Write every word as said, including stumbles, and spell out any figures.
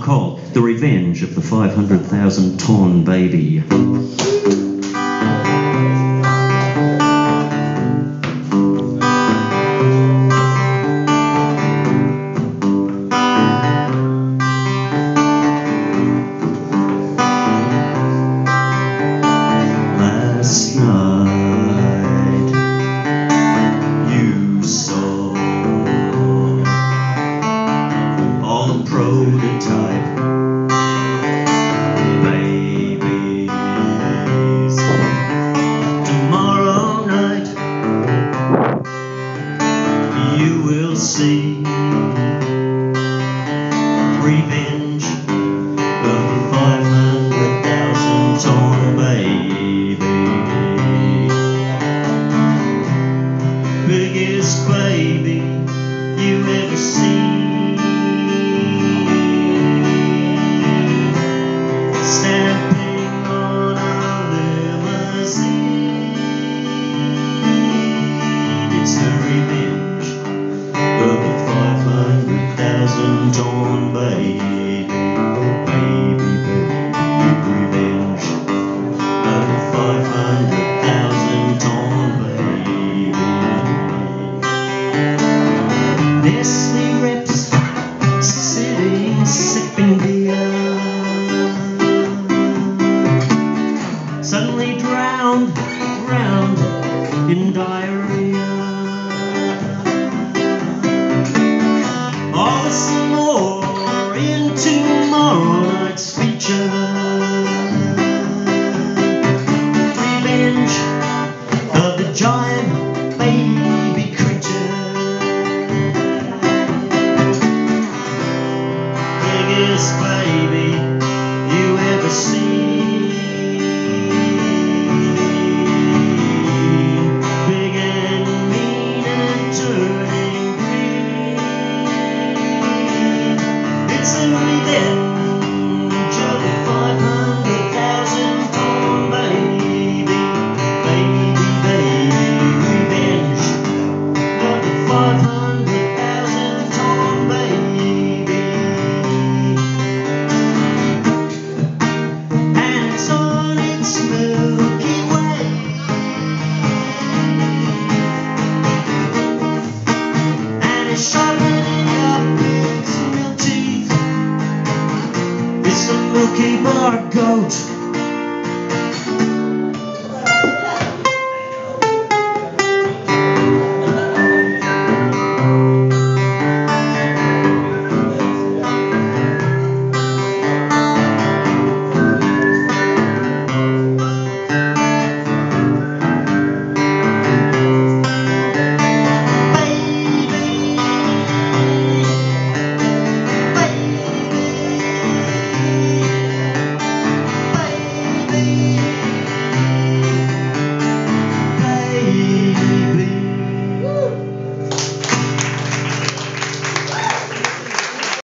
song called The Revenge of the five hundred thousand Ton Baby. Last night you saw all the prototype babies. Tomorrow night you will see revenge of the five hundred thousand ton baby. Biggest baby you ever seen, stamping on a limousine. It's the revenge of the five hundred thousand ton baby. Baby, baby, revenge of the five hundred thousand ton baby. Nestle Rips, sitting, sipping beer, suddenly drowned, drowned in diarrhea. All this and more in tomorrow night's feature. Revenge of the giant baby creature. Biggest baby you ever seen. Big and mean and turning green. It's the revenge of the five hundred thousand ton baby. Baby, baby, revenge of the five hundred thousand ton baby. And it's on its Milky Way. And it's sharpening up its milk teeth. It's the Milky Bar Goat.